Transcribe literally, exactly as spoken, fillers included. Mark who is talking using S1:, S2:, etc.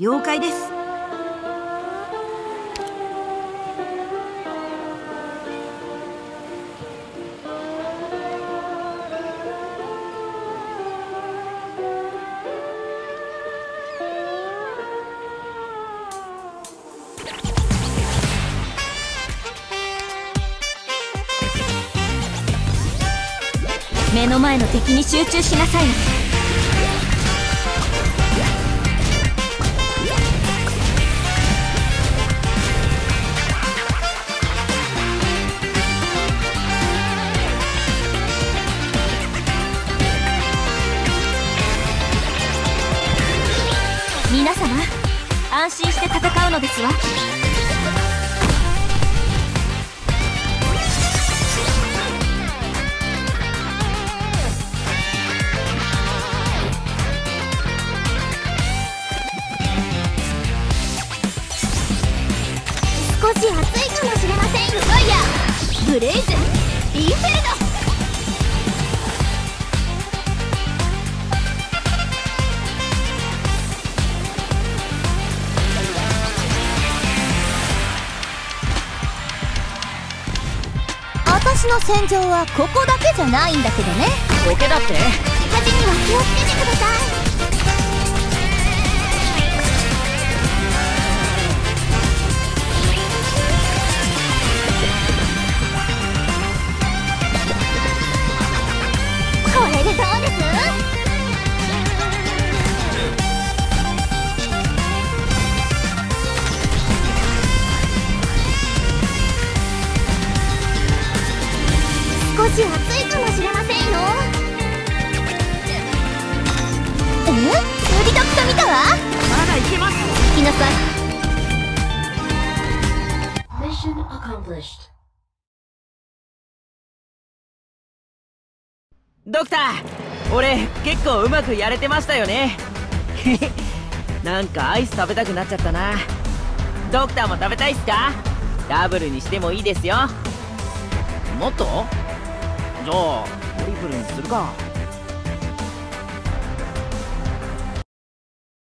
S1: 了解です。
S2: 目の前の敵に集中しなさい。皆様、安心して戦うのですわ。
S3: 少し暑いかもしれませんよ。ファイヤー、ブレイズ、インフェルノ。私の戦場はここだけじゃないんだけどね。
S4: ボケだって。
S3: 火事には気をつけてください。これでどうです？少し暑いかもしれませんよ。え？釣りドクト見たわ。
S4: まだいけます。
S3: 来なさい。
S5: Mission accomplished.
S4: ドクター、俺結構うまくやれてましたよね。なんかアイス食べたくなっちゃったな。ドクターも食べたいっすか？ダブルにしてもいいですよ。もっと？じゃあトリプルにするか。